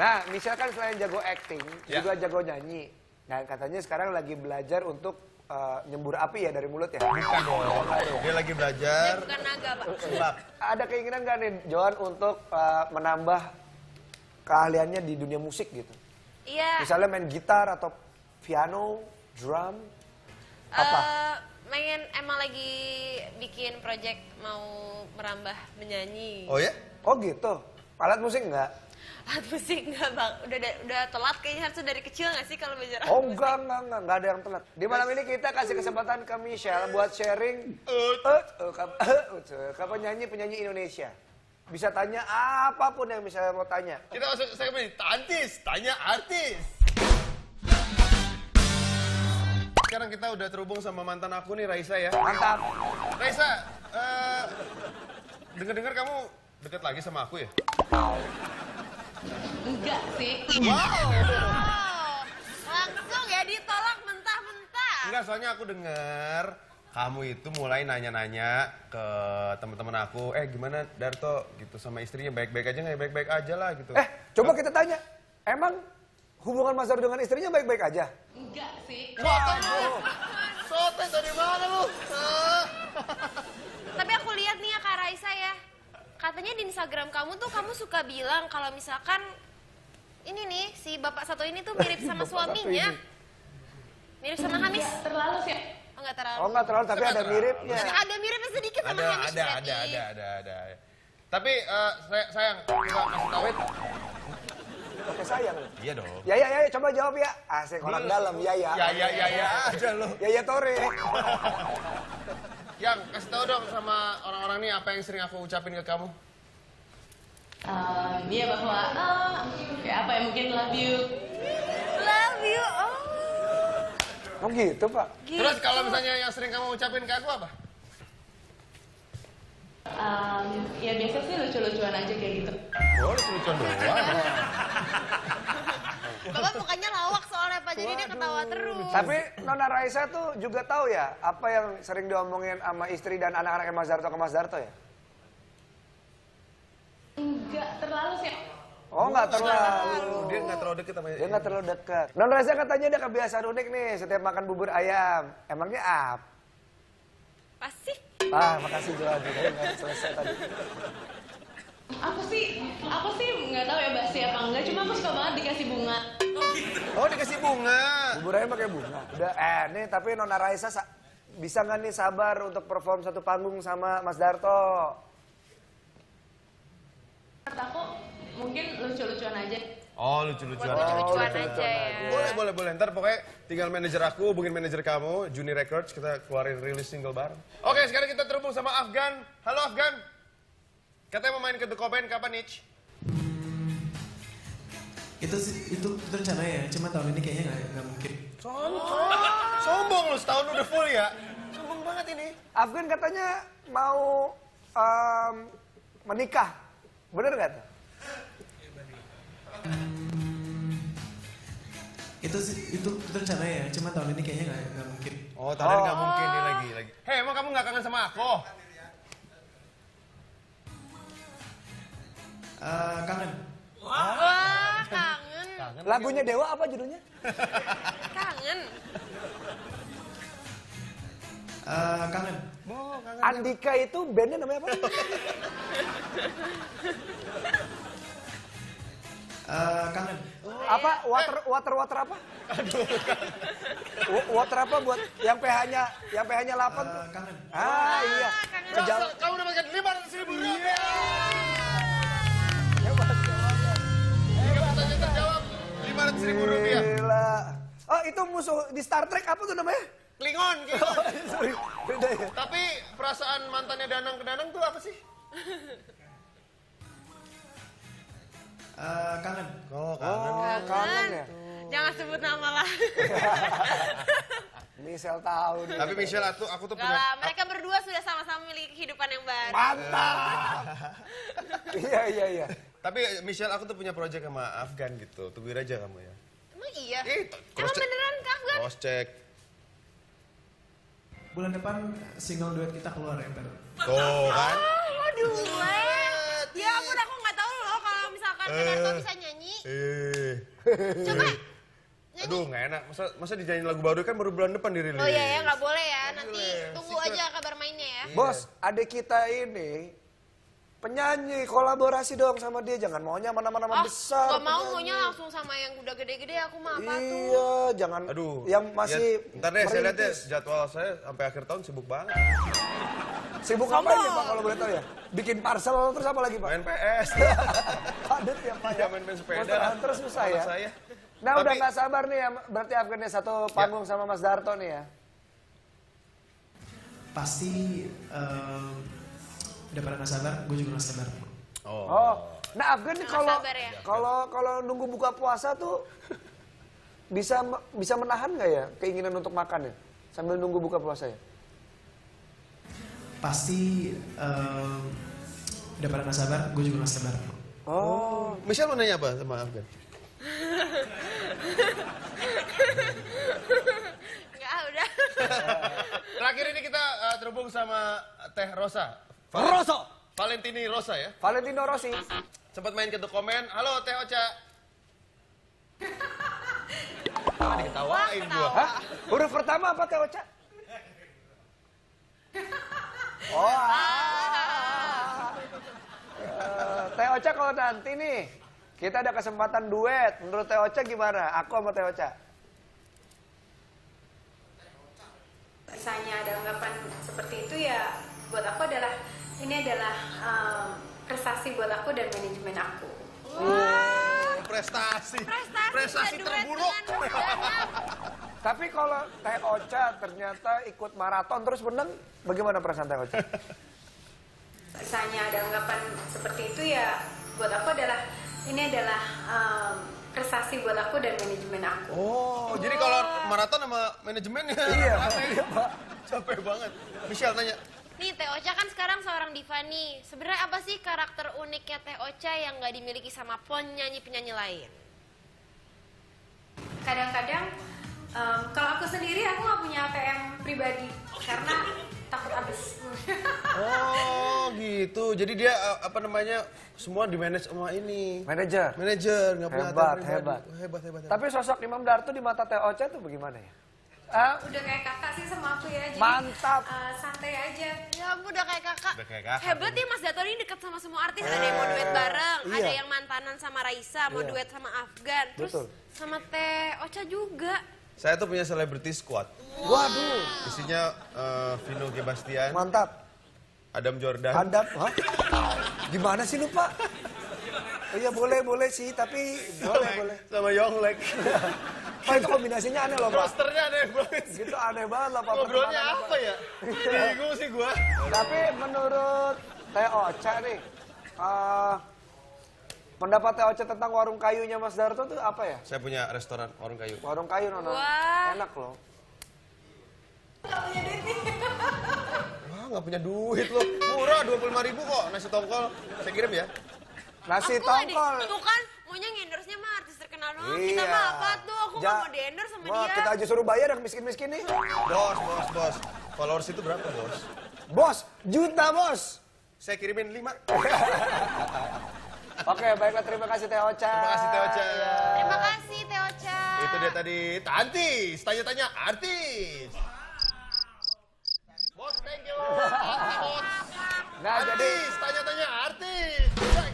Nah, Michelle kan selain jago acting, juga jago nyanyi. Nah, katanya sekarang lagi belajar untuk nyembur api ya dari mulut ya? Bukan dong. Dia lagi belajar. Dia bukan naga, Pak. Sulap. Ada keinginan nggak nih, Johan, untuk menambah keahliannya di dunia musik gitu? Iya. Misalnya main gitar atau piano, drum, apa? Emang lagi bikin project mau merambah menyanyi. Oh ya? Oh gitu. Alat musik nggak? Alat musik enggak, Bang. Udah telat kayaknya, harusnya dari kecil nggak sih kalau belajar alat Oh musik? enggak ada yang telat. Di malam ini kita kasih kesempatan ke Michelle buat sharing ke penyanyi Indonesia. Bisa tanya apapun yang misalnya mau tanya. Kita masuk segmen ini. Tantis, tanya artis. Sekarang kita udah terhubung sama mantan aku nih, Raisa ya. Mantap. Raisa, dengar-dengar kamu deket lagi sama aku ya? Enggak sih. Wow. Langsung ya ditolak mentah-mentah. Enggak, soalnya aku dengar kamu itu mulai nanya-nanya ke teman-teman aku, gimana Darto gitu sama istrinya, baik-baik aja nggak? Baik-baik aja lah gitu. Coba kita tanya. Emang hubungan Mas Darto dengan istrinya baik-baik aja? Enggak sih. Waduh, sote dari mana lu? Tapi aku lihat nih ya Kak Raisa ya. Katanya di Instagram kamu tuh kamu suka bilang kalau misalkan ini nih si bapak satu ini tuh mirip sama suaminya. Mirip sama Hamis. Terlalu sih. Oh enggak terlalu. Oh enggak terlalu, tapi ada miripnya. Ada miripnya sedikit sama Hamis berarti. Ada. Tapi sayang, kita kasih tahu. Oke sayang. Iya dong. Ya, coba jawab ya. Asik orang dalam, ya. Ya aja lo. Ya, Tore. Yang kasih tahu dong sama orang-orang nih apa yang sering aku ucapin ke kamu. Iya bahwa ya apa ya, mungkin love you. Love you. Oh gitu, Pak. Gitu. Terus kalau misalnya yang sering kamu ucapin ke aku apa? Ya biasa sih lucu-lucuan aja kayak gitu. Oh, lucu-lucuan doang. Bapak mukanya lawak soalnya Pak, jadi dia ketawa terus. Tapi Nona Raisa tuh juga tahu ya apa yang sering diomongin sama istri dan anak-anak Mas Darto ke Mas Darto ya? Enggak terlalu sih. Oh nggak terlalu. Dia nggak terlalu deket sama Dia nggak terlalu dekat. Nona Raisa katanya ada kebiasaan unik nih setiap makan bubur ayam. Emangnya apa? Pasti. Makasih Johan. Nggak selesai tadi. Aku sih nggak tahu ya basi apa enggak. Cuma aku suka banget dikasih bunga. Oh, dikasih bunga. Bubur ayam pakai bunga. Udah, nih tapi Nona Raisa bisa nggak nih sabar untuk perform satu panggung sama Mas Darto? Menurut aku mungkin lucu-lucuan aja. Oh, lucu-lucuan. Lucu-lucuan aja ya. Boleh. Ntar pokoknya tinggal manajer aku, hubungin manajer kamu, Juni Records, kita keluarin rilis single bareng. Oke, sekarang kita terhubung sama Afgan. Halo Afgan. Katanya mau main ke The Cobain kapan, Nich? Itu rencana ya, cuma tahun ini kayaknya nggak mungkin. Sombong lu, setahun udah full ya? Sombong banget ini. Afgan katanya mau menikah. Bener nggak tuh? Itu rencana ya, cuma tahun ini kayaknya nggak mungkin. Oh, tahun ini nggak mungkin nih lagi. Hei, emang kamu nggak kangen sama aku? Kangen. Wah, kangen. Lagunya Dewa apa judulnya? Kangen. Kangen. Andika itu bandnya namanya apa? Kangen. Apa? Water apa? Water apa buat yang PH-nya 8 tuh? Kangen. Iya. Kangen. Kamu udah makan 500.000 rupiah. Jika pertanyaan terjawab, 500.000 rupiah. Gila. Oh itu musuh di Star Trek apa tuh namanya? Klingon. Sorry, beda ya. Tapi perasaan mantannya Danang ke Danang tuh apa sih? Kangen. Oh, Kangen ya. Jangan sebut nama lah. Michelle tahu nih. Tapi Michelle, aku tuh Enggak punya... lah, mereka berdua sudah sama-sama memiliki kehidupan yang baru. Mantap. Iya. Tapi Michelle, aku tuh punya project sama Afgan gitu. Tungguin aja kamu ya. Emang iya? Cross Emang check. beneran Kak Afgan? Cross check. Bulan depan single duet kita keluar ya, ntar. Tuh kan. Oh, duet. Ya ampun, aku nggak tahu loh kalau misalkan Darto bisa nyanyi. Coba. Aduh, nggak enak. Masa dinyanyiin lagu baru kan baru bulan depan dirilis. Oh iya ya, nggak boleh ya. Nanti tunggu aja kabar mainnya ya. Bos, adik kita ini penyanyi, kolaborasi dong sama dia. Jangan maunya mana-mana besar. Gak mau, maunya langsung sama yang udah gede-gede. Aku mah apa tuh? Iya, jangan. Aduh. Yang masih Ya, ntar deh, saya lihat deh merintis. jadwal saya sampai akhir tahun sibuk banget. Sibuk apa ya Pak kalau boleh tahu ya? Bikin parcel terus apa lagi Pak? Main PS. Padet ya Pak ya? Iya, main sepeda. Monster Hunter susah ya? Saya. Nah udah Tapi- nggak sabar nih ya, berarti Afgan satu panggung sama Mas Darto nih ya? Pasti udah pada nggak sabar, gue juga nggak sabar. Oh, nah Afgan nih Nggak sabar ya? kalau nunggu buka puasa tuh bisa menahan nggak ya keinginan untuk makan ya sambil nunggu buka puasa ya? Pasti udah pada nggak sabar, gue juga nggak sabar. Oh, Michelle mau nanya apa sama Afgan? Enggak, udah. Terakhir ini kita terhubung sama Teh Rosa. Rosa, Valentini Rosa ya. Valentino Rossi. Sempat main ke The Comment. Halo Teh Ocha. Diketawain gua. Hah? Huruf pertama apa Teh Ocha? Oh, Teh Ocha kalau nanti nih kita ada kesempatan duet, menurut Teh Ocha gimana? Aku sama Teh Ocha. Misalnya ada anggapan seperti itu ya buat aku adalah ini adalah prestasi buat aku dan manajemen aku. Prestasi Prestasi duet terburuk. dengan Mas Danang. Tapi kalau Teh Ocha ternyata ikut maraton terus menang, bagaimana perasaan Teh Ocha? Misalnya ada anggapan seperti itu ya buat aku adalah ini adalah prestasi buat aku dan manajemen aku. Oh, jadi kalau maraton sama manajemennya Iya, rame. iya, Pak. Capek banget. Michelle tanya. Nih, Teh Ocha kan sekarang seorang diva nih. Sebenarnya apa sih karakter uniknya Teh Ocha yang nggak dimiliki sama penyanyi-penyanyi lain? Kadang-kadang kalau aku sendiri aku nggak punya ATM pribadi karena takut habis. Oh, gitu. Jadi dia apa namanya? Semua di manage sama ini. Manajer. Manajer, nggak punya Hebat, ATM pribadi. hebat. Hebat. Tapi sosok Imam Darto di mata Teh Ocha tuh bagaimana ya? Udah kayak kakak sih sama aku ya, jadi Mantap. santai aja. Ya ampun, udah kayak kakak. Udah kayak kakak. Hebat ya Mas Dato ini deket sama semua artis. Ada yang mau duet bareng, Iya. ada yang mantanan sama Raisa, mau Iya. duet sama Afgan. Terus Betul. sama Teh Ocha juga. Saya tuh punya celebrity squad. Waduh, Isinya Vino G. Bastian, mantap. Adam Jordan. Hadap, hah? Gimana sih lu Pak? Oh iya boleh sih, tapi boleh. Sama Yonglek. Pak itu kombinasinya aneh loh Pak. Rosternya aneh banget. Gitu aneh banget lah Pak. Ngobrolnya pertemanannya, apa ya? Bingung sih gua. Tapi menurut Teh Ocha nih, pendapat Teh Ocha tentang warung kayunya Mas Darto tuh apa ya? Saya punya restoran warung kayu. Warung kayu Nona. Wah. Enak loh. Wah, nggak punya duit loh. Murah 25.000 kok nasi tongkol. Saya kirim ya. Nasi Aku nggak tongkol. Tuh kan, maunya ngendorse-nya mah artis terkenal doang. Iya. Kita mah apa tuh? Aku nggak mau di-endorse sama Wah, dia. kita aja suruh bayar yang miskin-miskin nih. Bos. Followers itu berapa, Bos? Bos, juta bos. Saya kirimin 5. Oke, baiklah terima kasih Teh Ocha. Terima kasih Teh Ocha. Terima kasih Teh Ocha. Itu dia tadi artis, tanya-tanya artis. Bos, thank you. Bos. Nah, jadi Artis, tanya-tanya artis.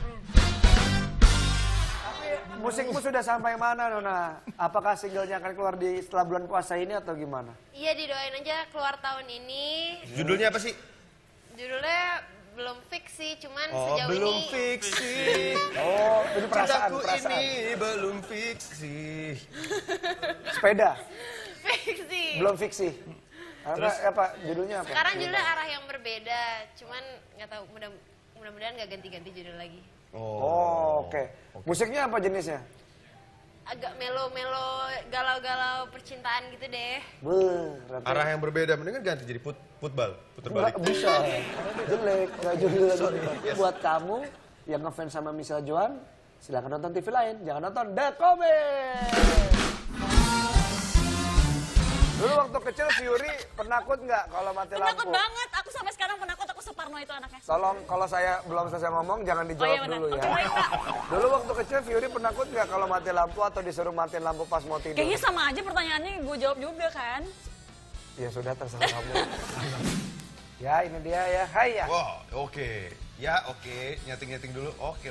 tapi musikmu sudah sampai mana Nona? Apakah singlenya akan keluar di setelah bulan puasa ini atau gimana? Iya, didoain aja keluar tahun ini. Judulnya apa sih? Judulnya belum fix sih, cuman Oh, sejauh belum ini fix sih. Oh, ini perasaan, Cintaku perasaan. ini belum fix sih. Sepeda, fix sih. belum fiksi. Apa judulnya apa? Sekarang judulnya arah yang berbeda, cuman nggak tahu mudah-mudahan nggak ganti-ganti judul lagi. Oh, oke. Musiknya apa jenisnya? Agak melo-melo, galau-galau percintaan gitu deh. Berarti Arah yang berbeda, mendingan ganti jadi football, puter balik. nggak bisa. Jelek, nggak judul lagi. Tapi buat kamu yang ngefans sama Michelle Joan, silakan nonton TV lain. Jangan nonton The Comment. Dulu waktu kecil Fury penakut nggak kalau mati lampu? Penakut banget, aku sampai sekarang penakut, aku separno itu anaknya. Tolong kalau saya belum selesai ngomong jangan dijawab benar. dulu ya. Oke, baik, Kak. Dulu waktu kecil Fury penakut nggak kalau mati lampu atau disuruh matiin lampu pas mau tidur? Kayaknya sama aja pertanyaannya, gue jawab juga kan. Ya sudah terserah kamu. Ya ini dia ya, hai ya. Wow, oke. Ya oke, nyeting-nyeting dulu. Oke.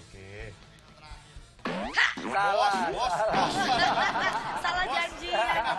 Salah. Bos. Salah janji.